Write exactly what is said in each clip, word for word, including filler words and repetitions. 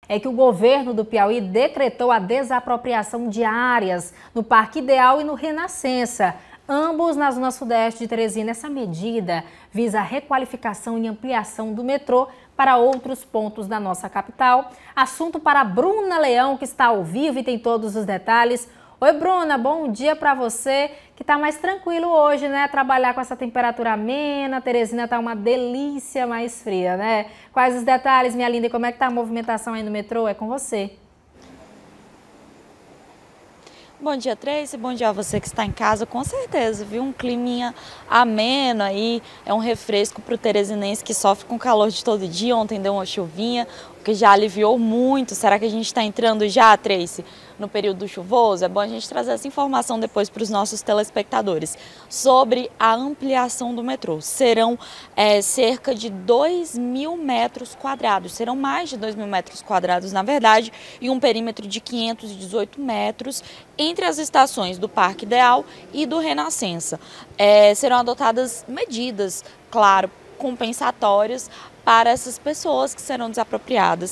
é que o governo do Piauí decretou a desapropriação de áreas no Parque Ideal e no Renascença, ambos na zona sudeste de Teresina. Essa medida visa a requalificação e ampliação do metrô para outros pontos da nossa capital. Assunto para a Bruna Leão, que está ao vivo e tem todos os detalhes. Oi, Bruna, bom dia para você, que está mais tranquilo hoje, né? Trabalhar com essa temperatura amena, Teresina está uma delícia mais fria, né? Quais os detalhes, minha linda, e como é que tá a movimentação aí no metrô? É com você. Bom dia, Tracy. Bom dia a você que está em casa. Com certeza, viu? Um climinha ameno aí, é um refresco para o teresinense que sofre com calor de todo dia. Ontem deu uma chuvinha, o que já aliviou muito. Será que a gente está entrando já, Tracy, no período chuvoso? É bom a gente trazer essa informação depois para os nossos telespectadores sobre a ampliação do metrô. Serão é, cerca de dois mil metros quadrados, serão mais de dois mil metros quadrados, na verdade, e um perímetro de quinhentos e dezoito metros entre as estações do Parque Ideal e do Renascença. É, serão adotadas medidas, claro, compensatórias para essas pessoas que serão desapropriadas.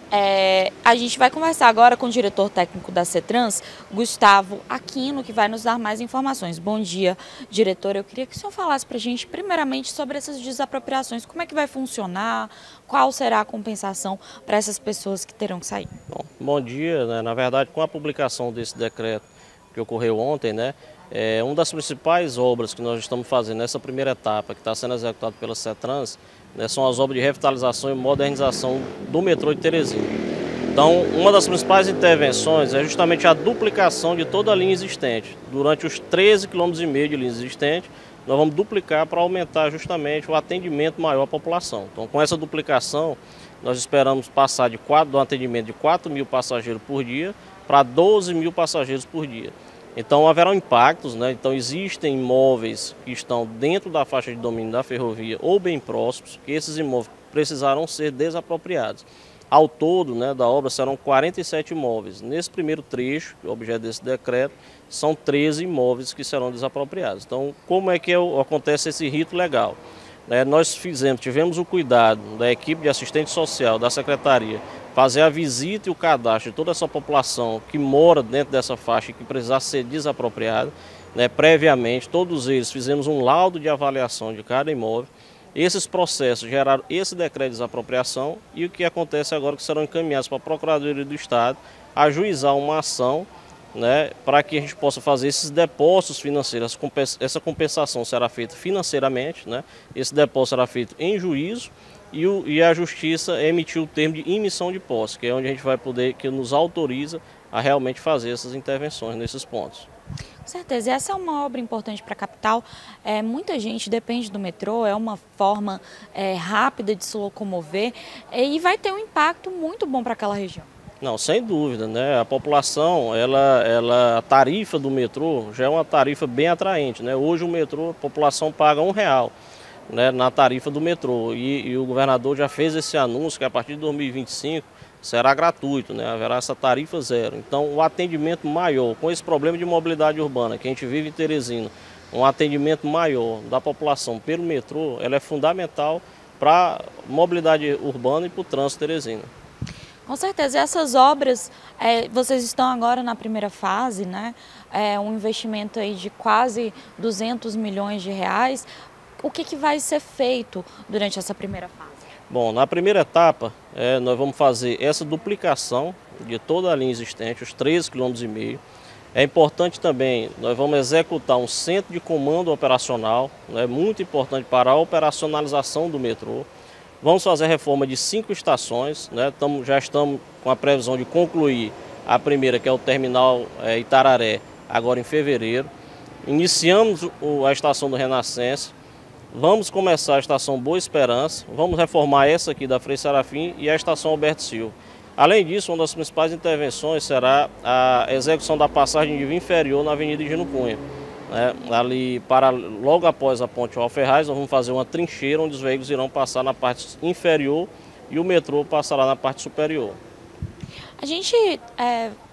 É, a gente vai conversar agora com o diretor técnico da CETRANS, Gustavo Aquino, que vai nos dar mais informações. Bom dia, diretor. Eu queria que o senhor falasse para a gente, primeiramente, sobre essas desapropriações. Como é que vai funcionar? Qual será a compensação para essas pessoas que terão que sair? Bom, bom dia. Né? Na verdade, com a publicação desse decreto que ocorreu ontem, né, é, uma das principais obras que nós estamos fazendo nessa primeira etapa, que está sendo executada pela CETRANS, né, são as obras de revitalização e modernização do metrô de Teresina. Então, uma das principais intervenções é justamente a duplicação de toda a linha existente. Durante os treze vírgula cinco quilômetros de linha existente, nós vamos duplicar para aumentar justamente o atendimento maior à população. Então, com essa duplicação, nós esperamos passar de, quatro, de um atendimento de quatro mil passageiros por dia para doze mil passageiros por dia. Então haverá impactos, né? Então existem imóveis que estão dentro da faixa de domínio da ferrovia ou bem próximos, que esses imóveis precisarão ser desapropriados. Ao todo, né, da obra serão quarenta e sete imóveis. Nesse primeiro trecho, que é o objeto desse decreto, são treze imóveis que serão desapropriados. Então, como é que é, acontece esse rito legal? É, nós fizemos, tivemos o cuidado da equipe de assistente social da Secretaria fazer a visita e o cadastro de toda essa população que mora dentro dessa faixa e que precisar ser desapropriada, né, previamente. Todos eles fizemos um laudo de avaliação de cada imóvel. Esses processos geraram esse decreto de desapropriação e o que acontece agora é que serão encaminhados para a Procuradoria do Estado ajuizar uma ação, né, para que a gente possa fazer esses depósitos financeiros. Essa compensação será feita financeiramente, né, esse depósito será feito em juízo e, o, e a Justiça emitiu o termo de emissão de posse, que é onde a gente vai poder, que nos autoriza a realmente fazer essas intervenções nesses pontos. Com certeza, e essa é uma obra importante para a capital. É, muita gente depende do metrô, é uma forma é, rápida de se locomover é, e vai ter um impacto muito bom para aquela região. Não, sem dúvida, né? A população, ela, ela, a tarifa do metrô já é uma tarifa bem atraente, né? Hoje o metrô, a população paga um real, né, na tarifa do metrô e, e o governador já fez esse anúncio que a partir de dois mil e vinte e cinco será gratuito, né? Haverá essa tarifa zero. Então o atendimento maior, com esse problema de mobilidade urbana que a gente vive em Teresina, um atendimento maior da população pelo metrô, ela é fundamental para a mobilidade urbana e para o trânsito Teresina. Com certeza, e essas obras, é, vocês estão agora na primeira fase, né? É um investimento aí de quase duzentos milhões de reais. O que, que vai ser feito durante essa primeira fase? Bom, na primeira etapa, é, nós vamos fazer essa duplicação de toda a linha existente, os treze vírgula cinco quilômetros. É importante também, nós vamos executar um centro de comando operacional, né, muito importante para a operacionalização do metrô. Vamos fazer a reforma de cinco estações, né, tamo, já estamos com a previsão de concluir a primeira, que é o terminal é, Itararé, agora em fevereiro. Iniciamos o, a estação do Renascença. Vamos começar a estação Boa Esperança, vamos reformar essa aqui da Frei Serafim e a estação Alberto Silva. Além disso, uma das principais intervenções será a execução da passagem de via inferior na Avenida Higino Cunha. Né? Ali, para, logo após a ponte Alferraz, nós vamos fazer uma trincheira onde os veículos irão passar na parte inferior e o metrô passará na parte superior. A gente é,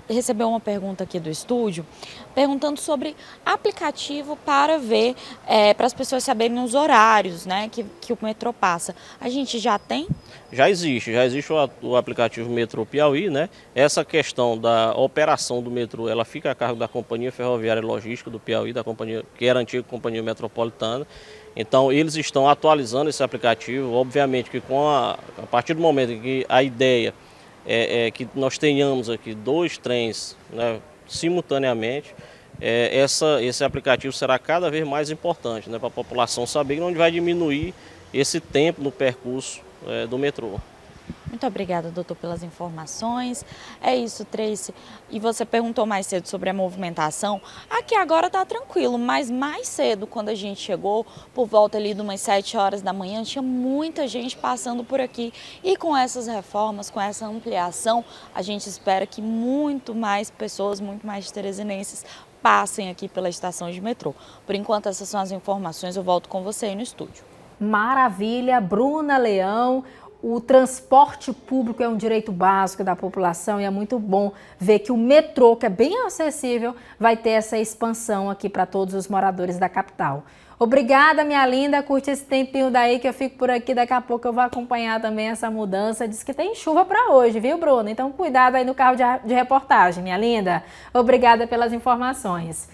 recebeu uma pergunta aqui do estúdio, perguntando sobre aplicativo para ver, é, para as pessoas saberem os horários, né, que, que o metrô passa. A gente já tem? Já existe, já existe o, o aplicativo Metrô Piauí, né? Essa questão da operação do metrô, ela fica a cargo da Companhia Ferroviária e Logística do Piauí, da companhia, que era a antiga Companhia Metropolitana. Então eles estão atualizando esse aplicativo, obviamente que com a, a partir do momento em que a ideia é, é que nós tenhamos aqui dois trens, né, simultaneamente, é, essa, esse aplicativo será cada vez mais importante, né, para a população saber onde vai diminuir esse tempo no percurso é, do metrô. Muito obrigada, doutor, pelas informações. É isso, Tracy. E você perguntou mais cedo sobre a movimentação. Aqui agora está tranquilo, mas mais cedo, quando a gente chegou, por volta ali de umas sete horas da manhã, tinha muita gente passando por aqui. E com essas reformas, com essa ampliação, a gente espera que muito mais pessoas, muito mais teresinenses passem aqui pela estação de metrô. Por enquanto, essas são as informações. Eu volto com você aí no estúdio. Maravilha, Bruna Leão. O transporte público é um direito básico da população e é muito bom ver que o metrô, que é bem acessível, vai ter essa expansão aqui para todos os moradores da capital. Obrigada, minha linda. Curte esse tempinho daí que eu fico por aqui. Daqui a pouco eu vou acompanhar também essa mudança. Diz que tem chuva para hoje, viu, Bruna? Então cuidado aí no carro de reportagem, minha linda. Obrigada pelas informações.